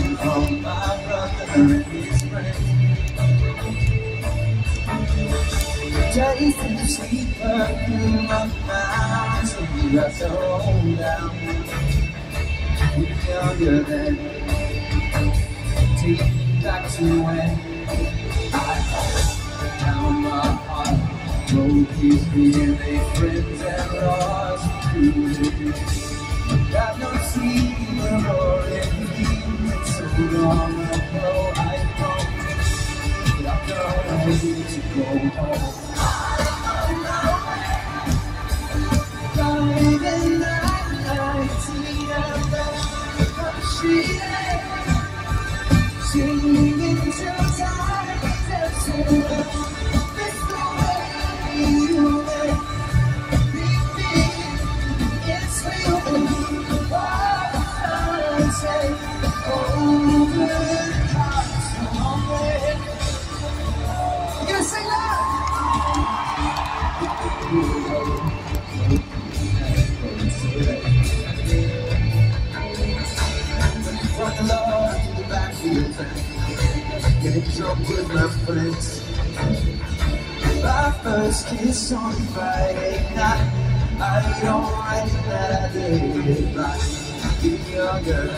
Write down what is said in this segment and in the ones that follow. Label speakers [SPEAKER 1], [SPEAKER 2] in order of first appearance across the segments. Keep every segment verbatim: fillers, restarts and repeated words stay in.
[SPEAKER 1] from my brother and his friends. Days to sleep through my mind, so we got so old down. We were younger then. Take me back to when I held down my heart. Road keeps being their friends and lost to. Got no secret or anything. So long ago I know, but I don't need to go home. Driving at nineteen and the street, singing till time gets older. This the way you make me feel. It's real. Say over the hearts of my. You gonna sing that? Walk along to the backfield, getting drunk with my friends. My first kiss on Friday night. I don't like that I did it right. Be younger.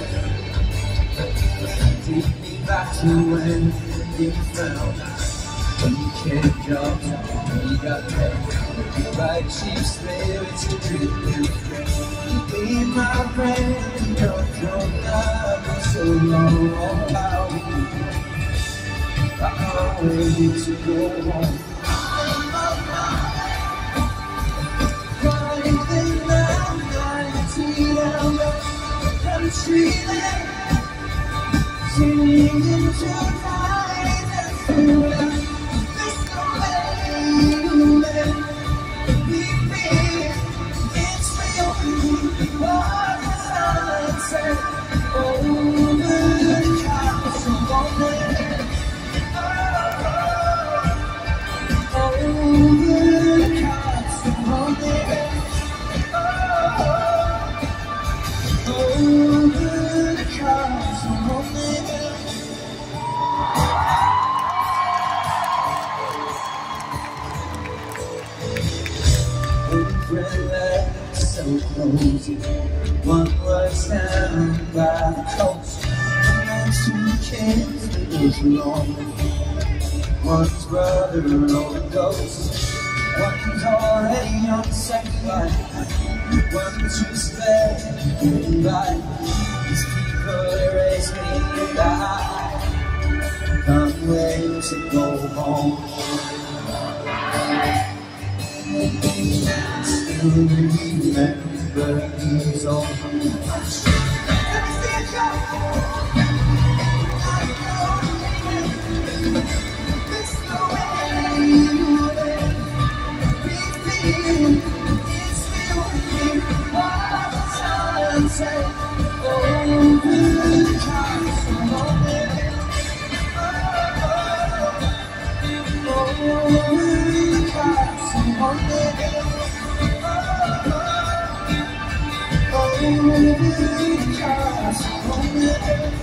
[SPEAKER 1] Take me back to when you felt when you can't jump, when you got paid. You buy cheap slaves to treat you. You be my friend, don't your love so long about you. I always need to go home. Driving down nineteen and the street, singing till night and through. This the way you make me feel. It's real. What the sunset over the castle on there. Over the castle on there. Over the castle on there. So close, one was down by the coast, and two kids that was long. One's brother overdosed, one's already on the second line, one's just there getting by. These people that raised me and I can't wait to go home. Still remember these old nights. Let me see it go. It's the way you make me feel. It's real. What the sunset over the castle on there. Over the castle on there. Over the castle on there.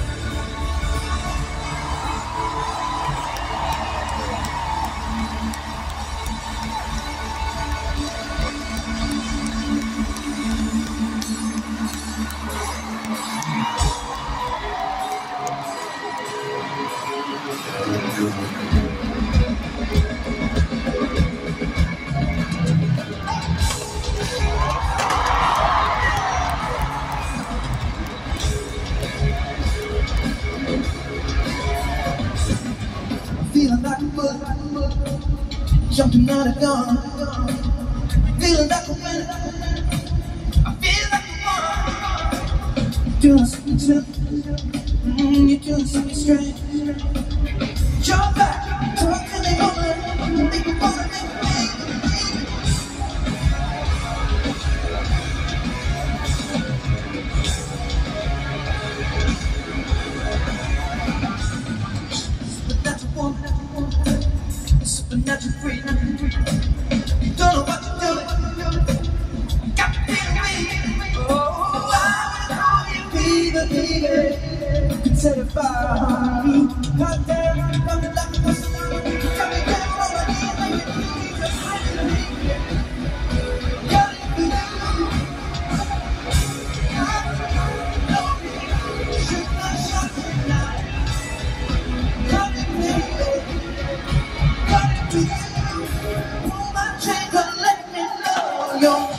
[SPEAKER 1] Feeling like a bullet, jumping out of gun. Feeling like a winner, I feel like a one. Doing something simple, mm, you're doing something strange. Jump back, talk to me over, make me wanna make me supernatural freak. Don't know what to do. Got me feeling weak. Oh, I wanna call you baby, baby. by me. God damn, I'm coming like a tsunami. Coming down on my knees like a Jesus. God, if you do, shoot my shot tonight. God, if you do, God, if you do, pull my chain and let me know you're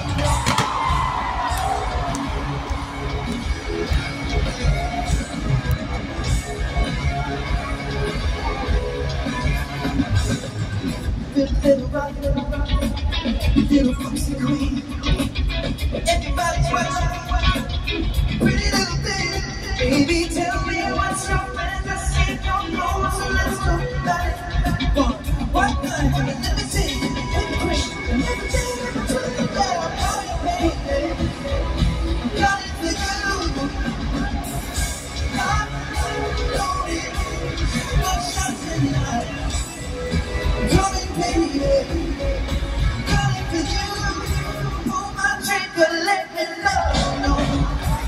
[SPEAKER 1] little rock, little foxy queen. Everybody's watching, pretty little thing. Baby, tell me what's your fantasy? Don't know, so let's talk about it. One, one night, let me see. Everything, everything, everything that I'm calling, baby. Got it for you. I'm loaded. One shot tonight. Coming, baby. Coming for you. Pull my trigger, let me know. No.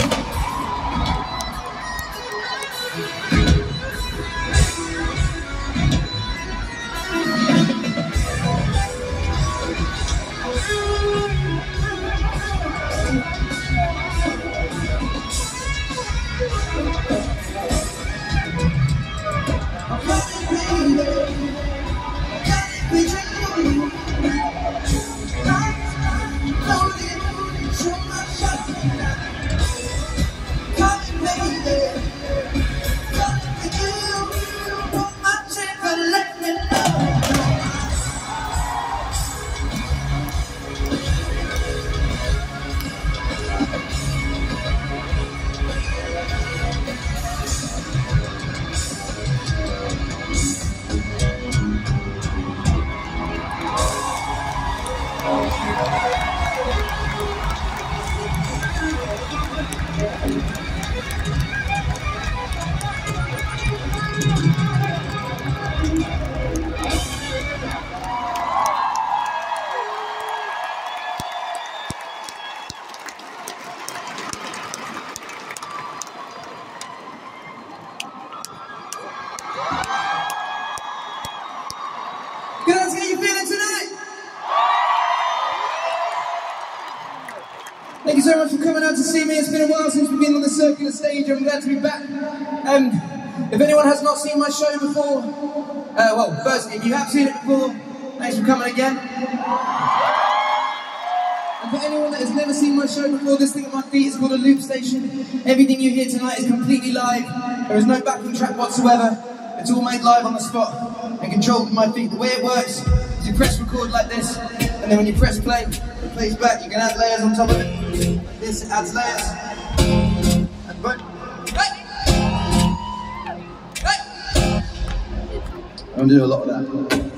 [SPEAKER 1] Guys, how you feeling tonight? Thank you so much for coming out to see me. It's been a while since we've been on the circular stage. I'm glad to be back. Um, if anyone has not seen my show before, uh, well, first, if you have seen it before, thanks for coming again. And for anyone that has never seen my show before, this thing at my feet is called a loop station. Everything you hear tonight is completely live. There is no backing track whatsoever. It's all made live on the spot and controlled with my feet. The way it works is you press record like this, and then when you press play, it plays back. You can add layers on top of it. Like this, it adds layers. And boom. Hey! Hey! I'm gonna do a lot of that.